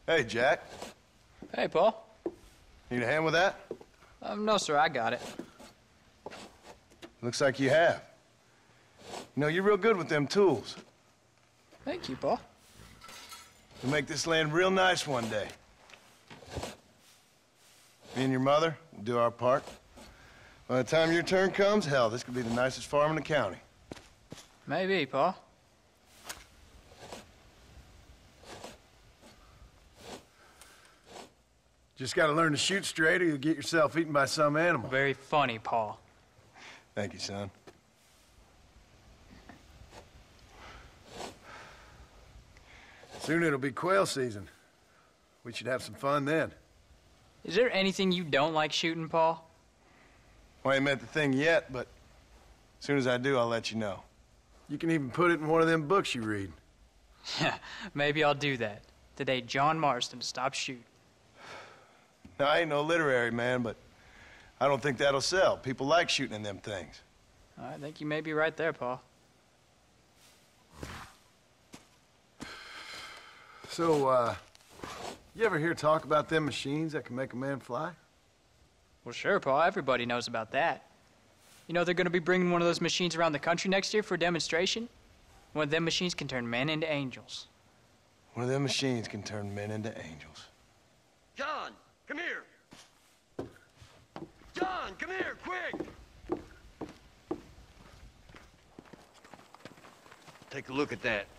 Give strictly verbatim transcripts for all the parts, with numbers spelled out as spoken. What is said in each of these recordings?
Hey, Jack. Hey, Paul. Need a hand with that? Um, no, sir, I got it. Looks like you have. You know, you're real good with them tools. Thank you, Paul. You'll make this land real nice one day. Me and your mother will do our part. By the time your turn comes, hell, this could be the nicest farm in the county. Maybe, Paul. Just gotta learn to shoot straight or you'll get yourself eaten by some animal. Very funny, Paul. Thank you, son. Soon it'll be quail season. We should have some fun then. Is there anything you don't like shooting, Paul? Well, I ain't met the thing yet, but as soon as I do, I'll let you know. You can even put it in one of them books you read. Yeah, maybe I'll do that. Today, John Marston stopped shooting. Now, I ain't no literary man, but I don't think that'll sell. People like shooting in them things. I think you may be right there, Paul. So, uh, you ever hear talk about them machines that can make a man fly? Well, sure, Paul. Everybody knows about that. You know they're going to be bringing one of those machines around the country next year for a demonstration? One of them machines can turn men into angels. One of them machines can turn men into angels. John, come here. John, come here, quick. Take a look at that.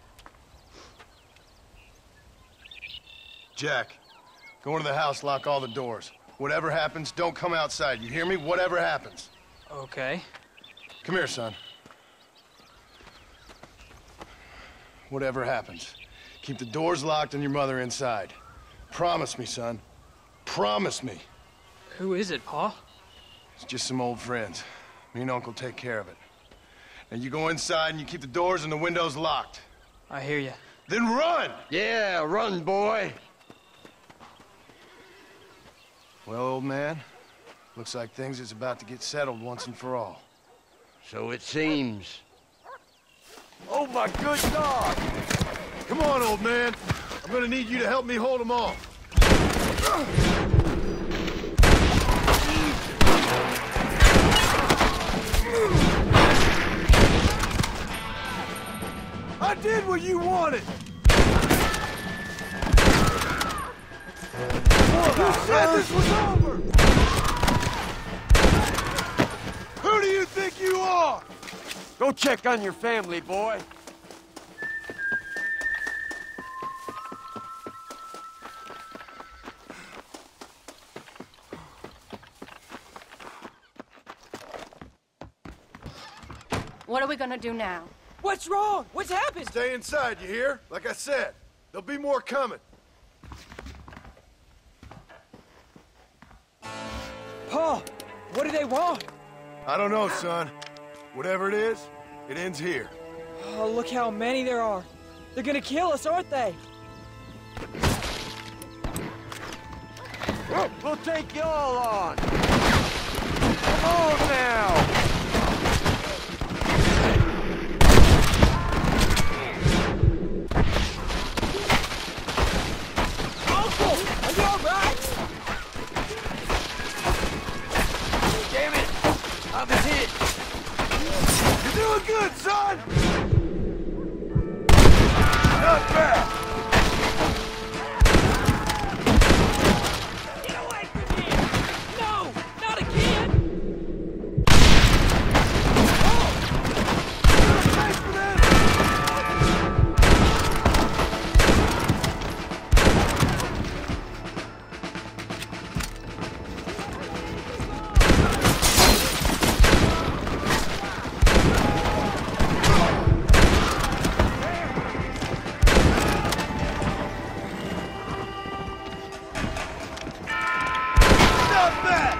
Jack, go into the house, lock all the doors. Whatever happens, don't come outside. You hear me? Whatever happens. Okay. Come here, son. Whatever happens, keep the doors locked and your mother inside. Promise me, son. Promise me. Who is it, Paul? It's just some old friends. Me and Uncle take care of it. Now you go inside and you keep the doors and the windows locked. I hear you. Then run! Yeah, run, boy. Well, old man, looks like things is about to get settled once and for all. So it seems. Oh, my good God! Come on, old man. I'm gonna need you to help me hold them off. I did what you wanted! You said this was over! Who do you think you are? Go check on your family, boy. What are we gonna do now? What's wrong? What's happened? Stay inside, you hear? Like I said, there'll be more coming. Paul, what do they want? I don't know, son. Whatever it is, it ends here. Oh, look how many there are. They're gonna kill us, aren't they? We'll take you all on. Come on now. Uncle, are you all right? Damn it. I was hit. You're doing good, son! Not bad! Get away from me! No, not again! Thanks for this! Stop that!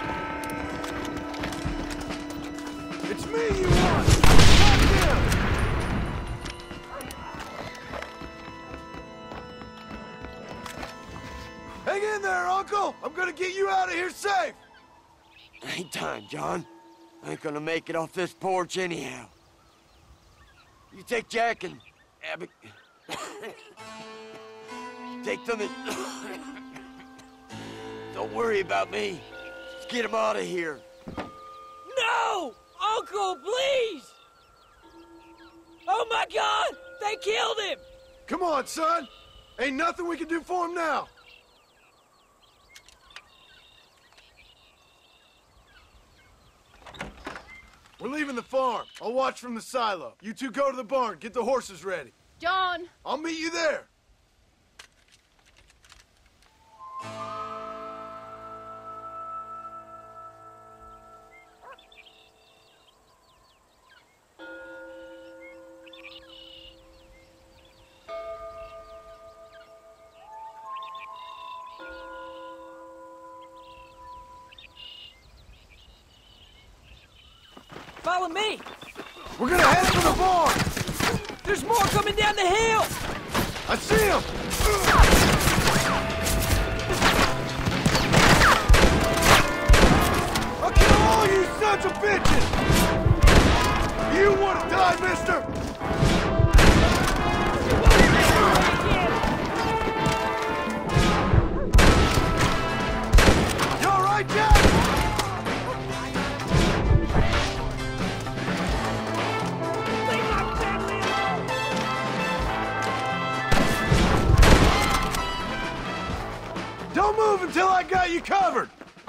It's me you want! Not him! Hang in there, Uncle! I'm gonna get you out of here safe! Ain't time, John. I ain't gonna make it off this porch anyhow. You take Jack and Abby. Take them and... Don't worry about me. Let's get him out of here. No! Uncle, please! Oh my God! They killed him! Come on, son! Ain't nothing we can do for him now! We're leaving the farm. I'll watch from the silo. You two go to the barn, get the horses ready. John! I'll meet you there! Follow me! We're gonna head for the barn! There's more coming down the hill! I see him! I'll kill all you sons of bitches! You wanna die, mister? You all right, Jack? Don't move until I got you covered!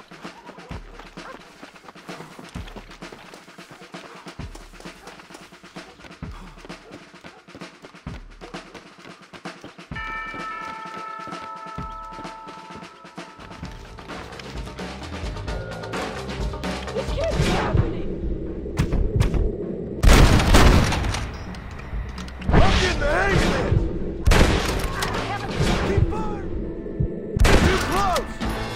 This can't be happening! I'm getting the hang of this! Keep firing! Too close!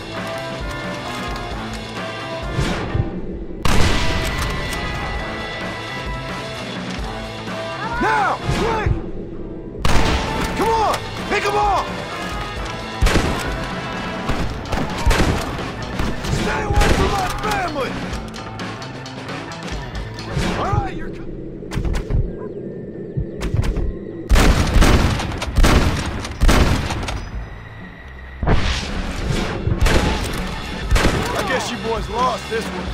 Now! Quick! Come on! Pick them off! Stay away from my family! All right, you're... co- I guess you boys lost this one.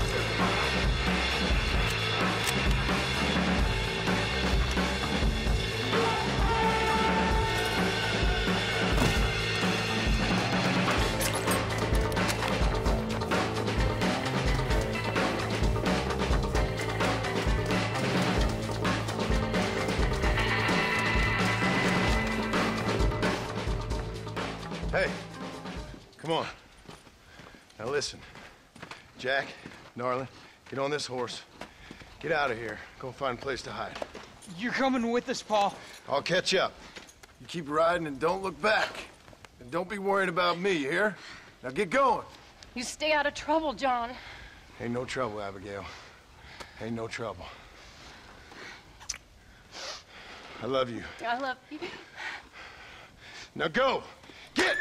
Hey, come on. Now listen. Jack, darling, get on this horse. Get out of here. Go find a place to hide. You're coming with us, Paul. I'll catch up. You keep riding and don't look back. And don't be worried about me, you hear? Now get going. You stay out of trouble, John. Ain't no trouble, Abigail. Ain't no trouble. I love you. I love you. Now go! Get!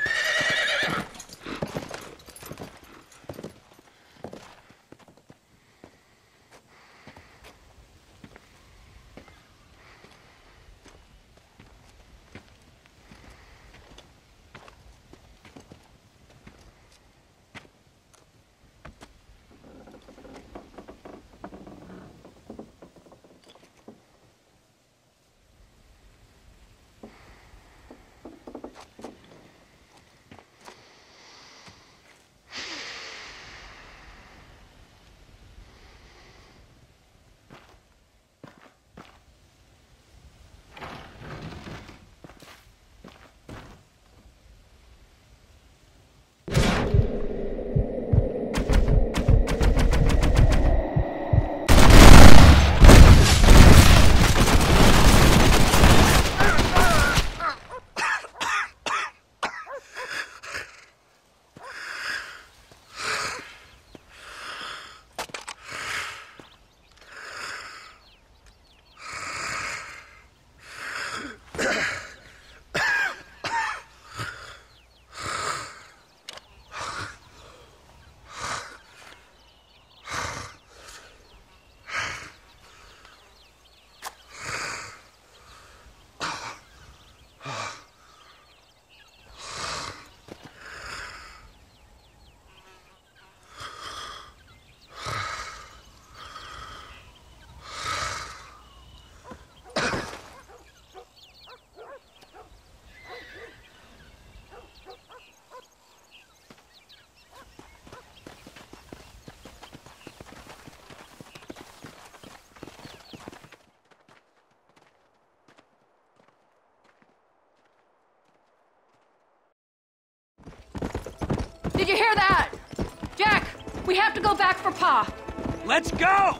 hear that? Jack, we have to go back for Pa. Let's go!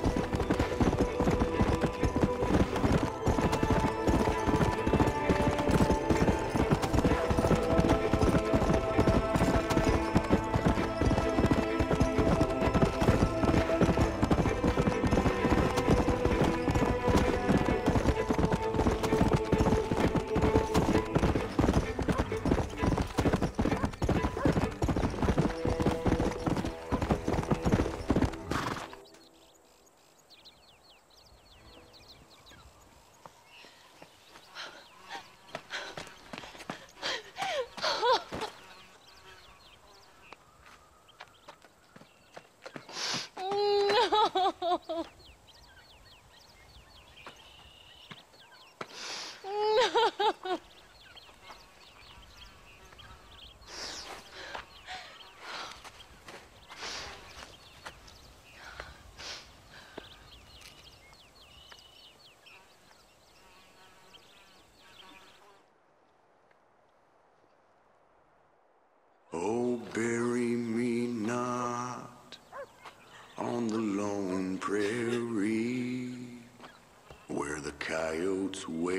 Oh, bury me not on the lone prairie where the coyotes wail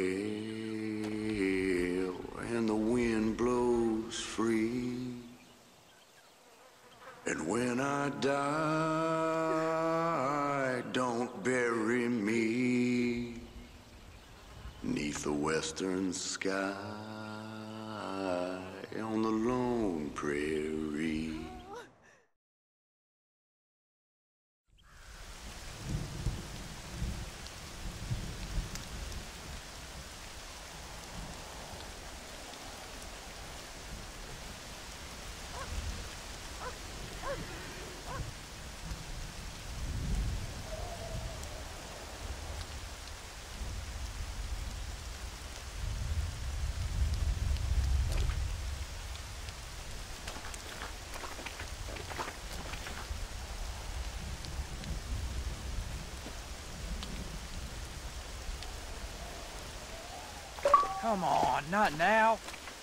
and the wind blows free. And when I die, don't bury me 'neath the western sky on the lone prairie. Come on, not now.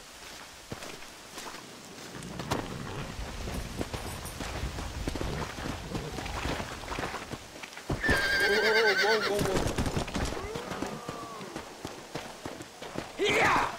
Yeah!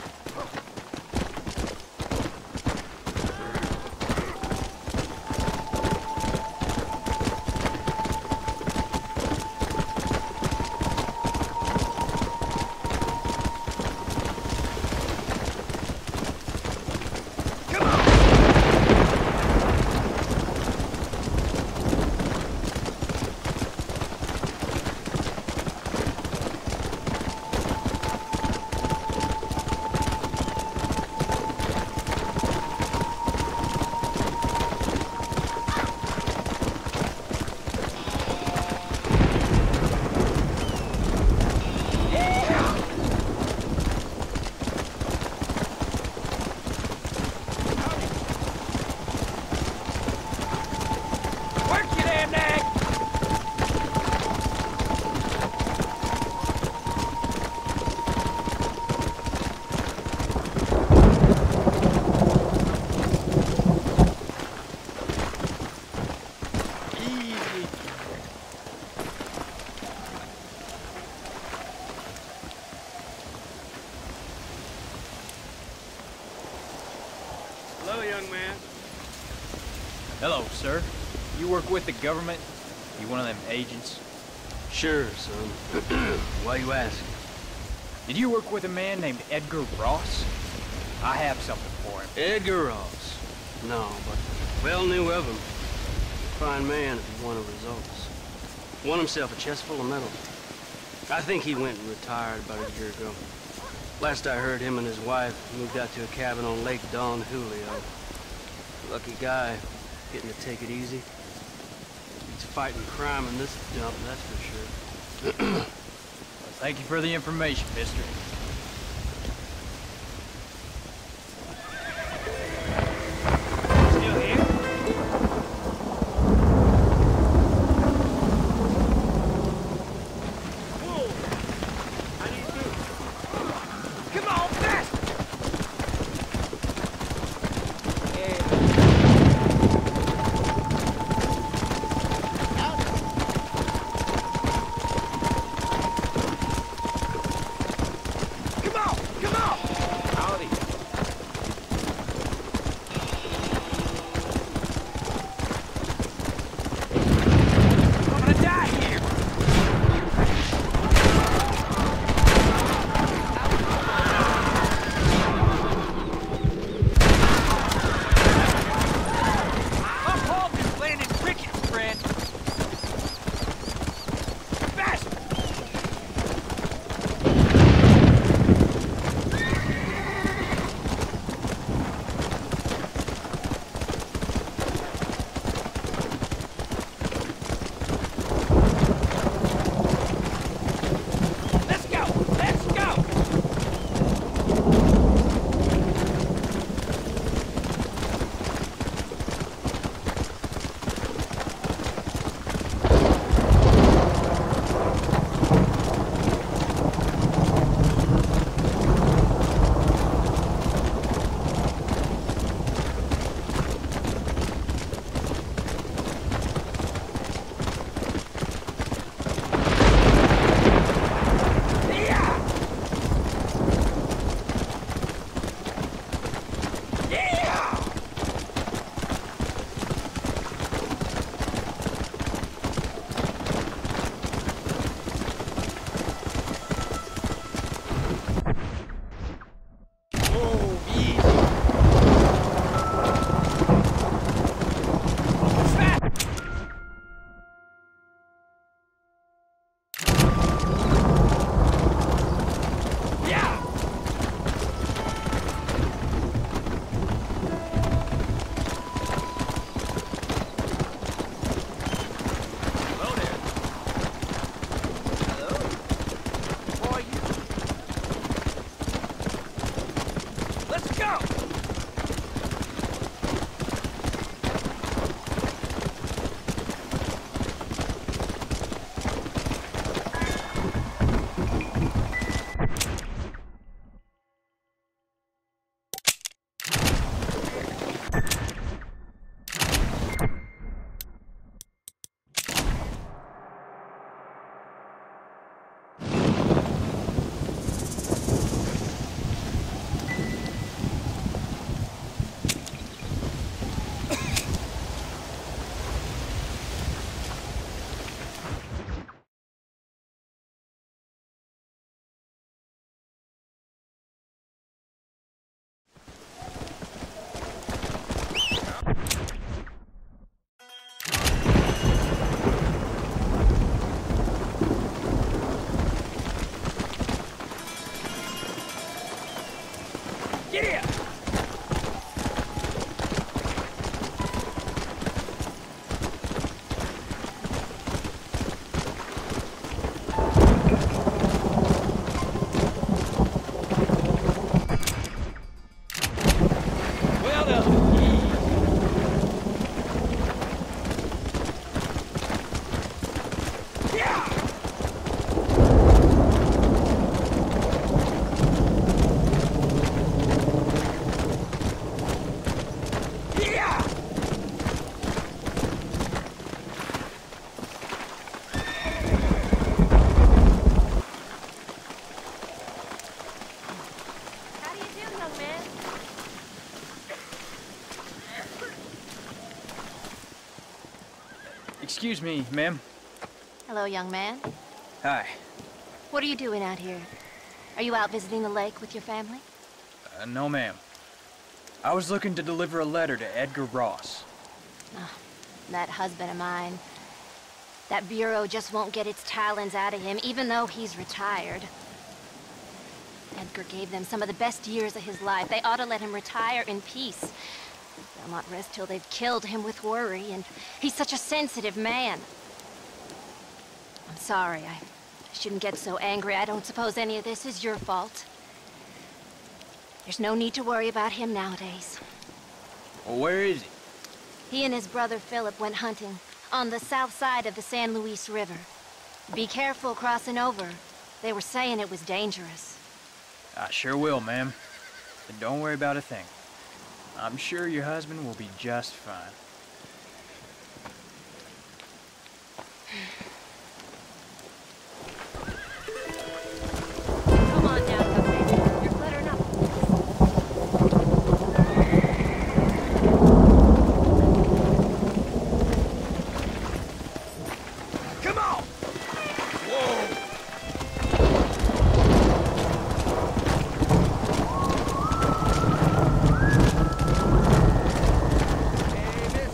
Hello, young man. Hello, sir. You work with the government? You one of them agents? Sure, son. Why you asking? Did you work with a man named Edgar Ross? I have something for him. Edgar Ross? No, but well knew of him. Fine man if he wanted results. Won himself a chest full of medals. I think he went and retired about a year ago. Last I heard, him and his wife moved out to a cabin on Lake Don Julio. Lucky guy, getting to take it easy. He's fighting crime in this dump, that's for sure. Well, thank you for the information, mister. Still here? Whoa! How do you do? Come on, faster! Excuse me, ma'am. Hello, young man. Hi. What are you doing out here? Are you out visiting the lake with your family? Uh, no, ma'am. I was looking to deliver a letter to Edgar Ross. Oh, that husband of mine. That bureau just won't get its talons out of him, even though he's retired. Edgar gave them some of the best years of his life. They ought to let him retire in peace. They'll not rest till they've killed him with worry, and he's such a sensitive man. I'm sorry, I shouldn't get so angry. I don't suppose any of this is your fault. There's no need to worry about him nowadays. Well, where is he? He and his brother Philip went hunting on the south side of the San Luis River. Be careful crossing over. They were saying it was dangerous. I sure will, ma'am. But don't worry about a thing. I'm sure your husband will be just fine. Come on now, young man. You're cluttering up. Come on! Hey,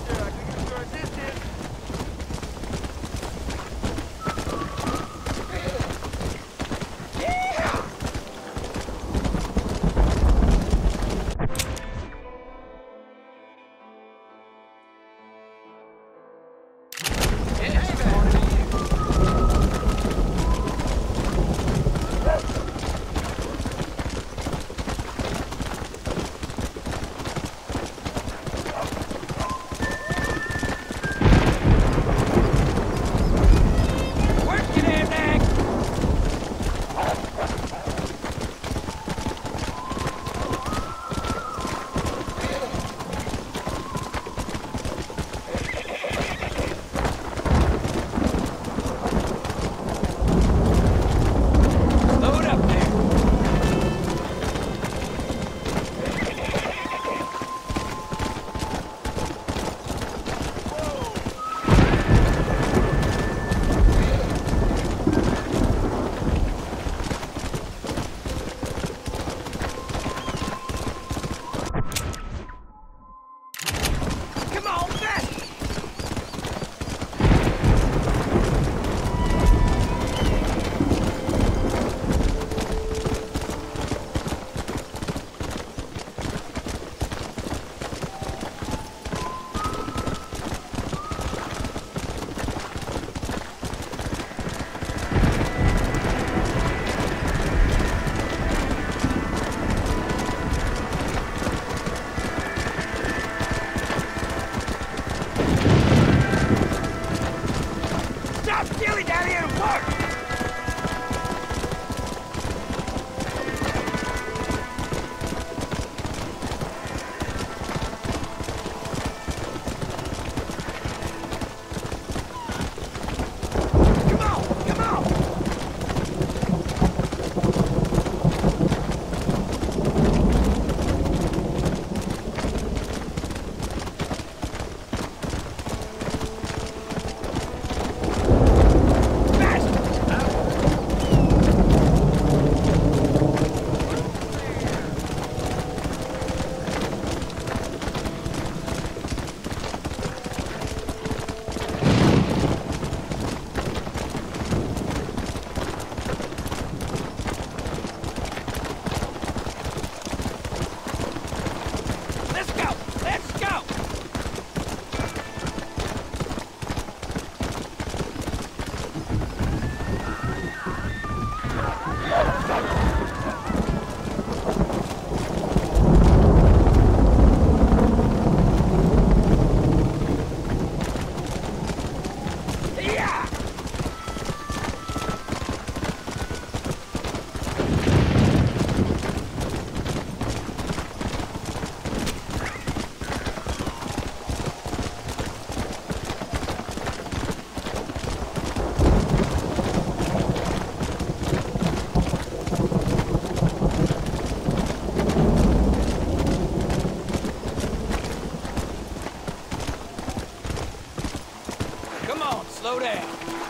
slow down.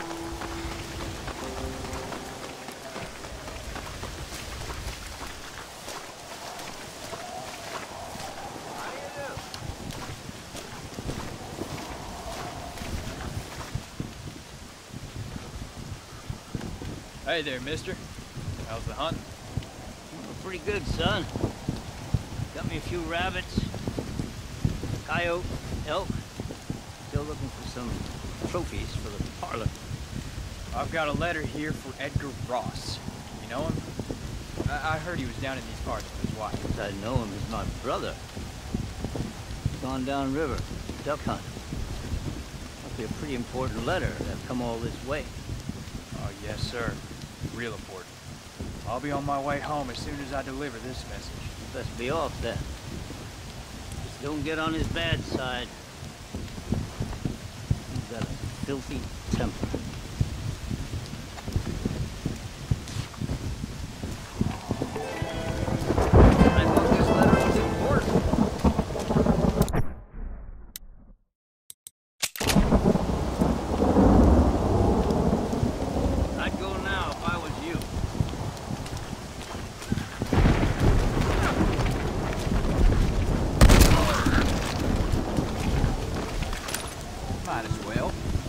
Hey there, mister. How's the hunt? Pretty good, son. Got me a few rabbits, coyote, elk. Still looking for some trophies for the parlor. I've got a letter here for Edgar Ross. You know him? I, I heard he was down in these parts with his wife. I know him as my brother. Gone downriver, duck hunt. Must be a pretty important letter to have come all this way. Oh, yes, sir. Real important. I'll be on my way home as soon as I deliver this message. Best be off then. Just don't get on his bad side. He's got a filthy temper. I thought this letter was important. I'd go now if I was you. Might as well.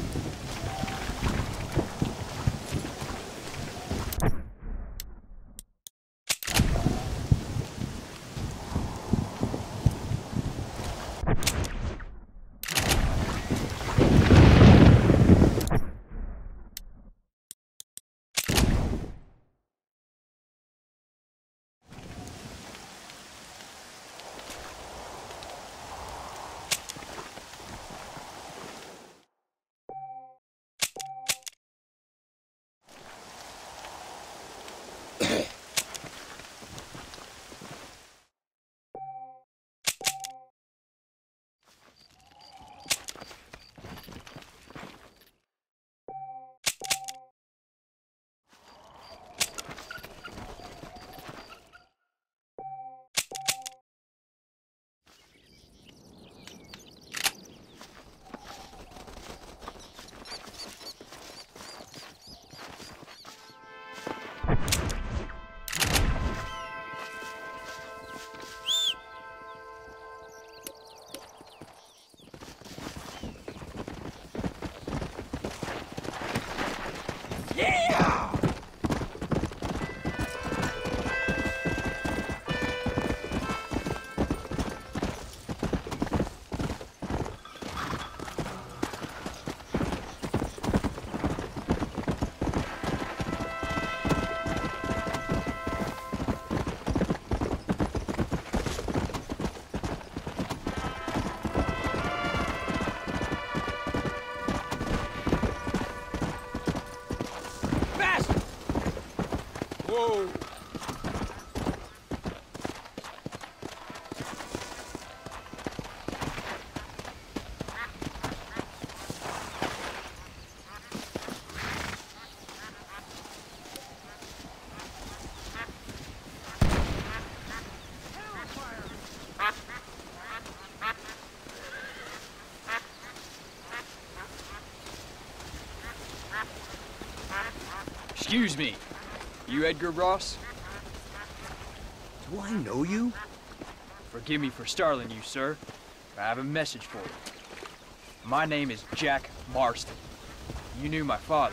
Whoa! Excuse me. You Edgar Ross? Do I know you? Forgive me for startling you, sir. I have a message for you. My name is Jack Marston. You knew my father.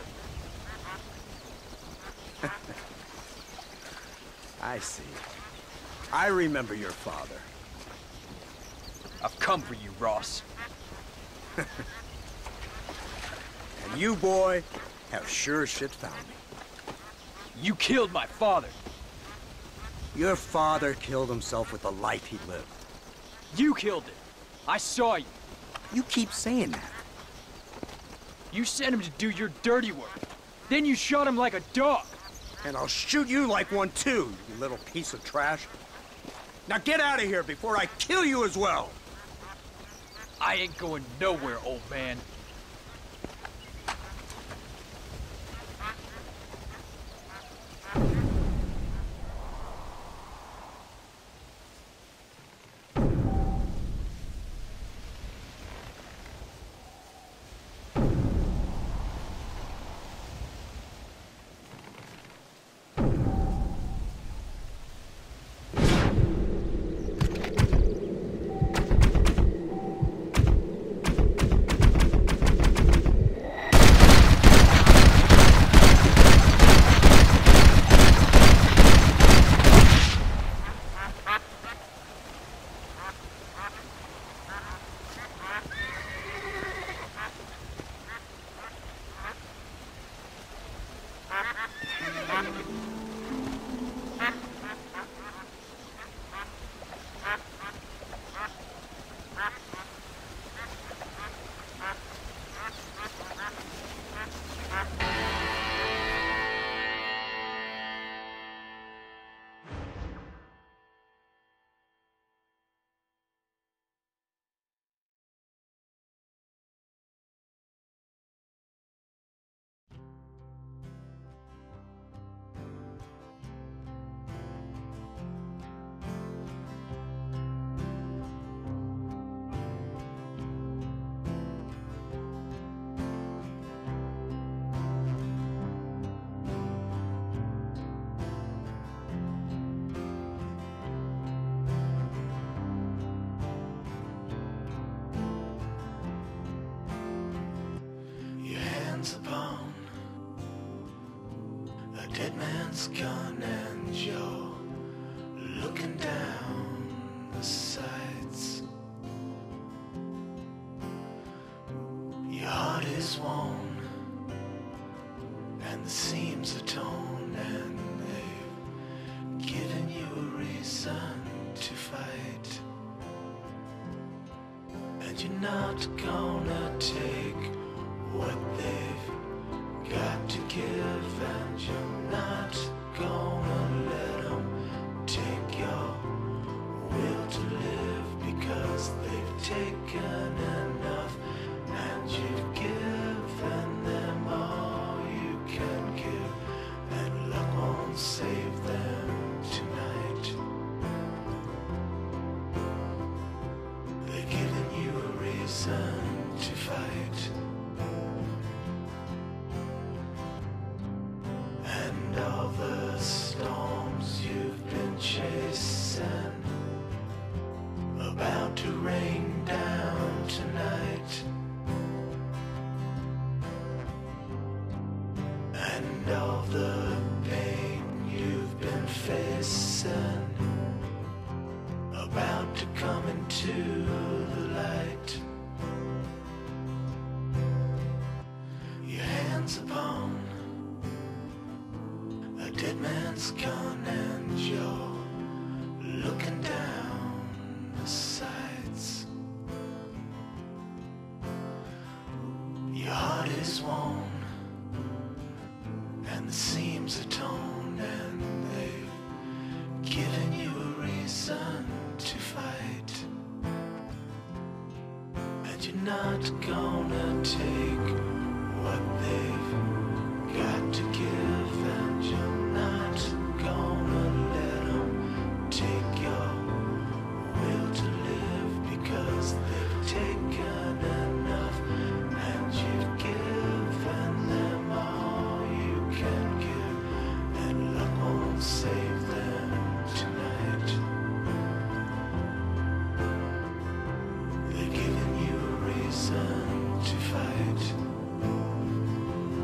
I see. I remember your father. I've come for you, Ross. And you, boy, have sure as shit found me. You killed my father. Your father killed himself with the life he lived. You killed it. I saw you. You keep saying that. You sent him to do your dirty work. Then you shot him like a dog. And I'll shoot you like one too, you little piece of trash. Now get out of here before I kill you as well. I ain't going nowhere, old man. hands upon a dead man's gun and you're looking down the sights. Your heart is worn and the seams are torn, and they've given you a reason to fight. And you're not gonna take what they've got to give, and you're not gonna let them take your will to live, because they've taken enough, and you've given them all you can give, and luck won't save them tonight. They've given you a reason to fight. And all the storms you've been chasing about to rain down tonight. And all the pain you've been facing about to come into the light. Your hands upon a dead man's gun and you're looking down the sights. Your heart is worn and the seams are torn, and they've given you a reason to fight. And you're not gonna take what they've got to give, and you're not gonna let them take your will to live, because they've taken enough, and you've given them all you can give, and luck won't save them tonight. They've given you a reason to fight.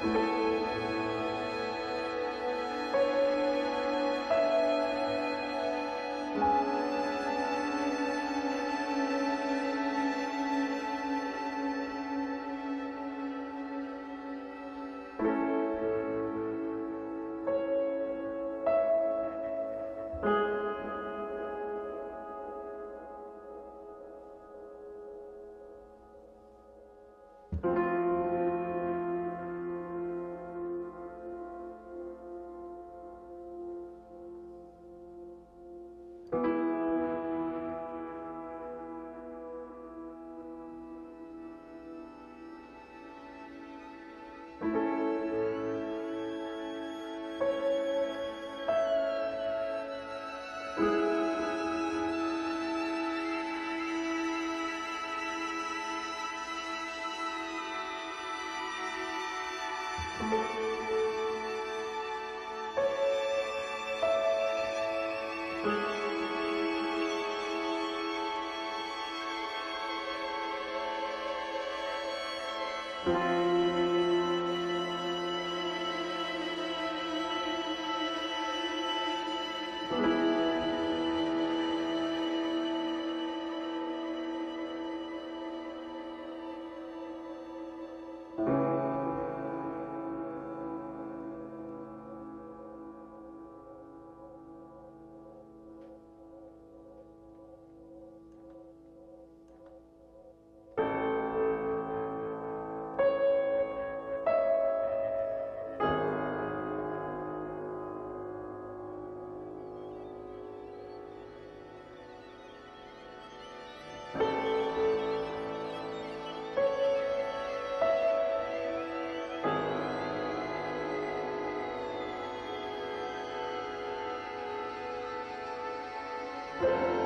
you